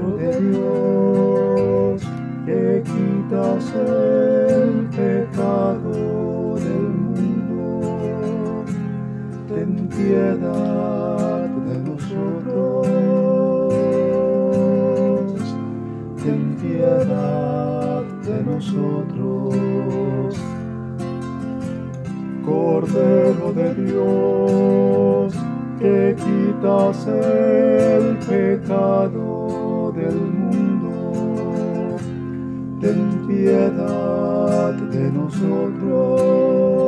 de Dios, que quitas el pecado del mundo, ten piedad de nosotros, ten piedad de nosotros. Cordero de Dios, que quitas el pecado del mundo, ten piedad de nosotros.